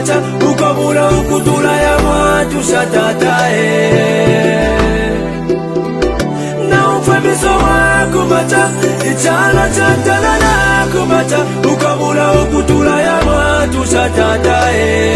kumata ukabula ukutula ya mwatu shatatae na ufemiso wakumata ichana chantalala kumata ukabula ukutula ya mwatu shatatae